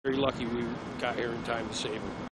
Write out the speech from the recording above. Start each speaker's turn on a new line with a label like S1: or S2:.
S1: Very lucky we got here in time to save him.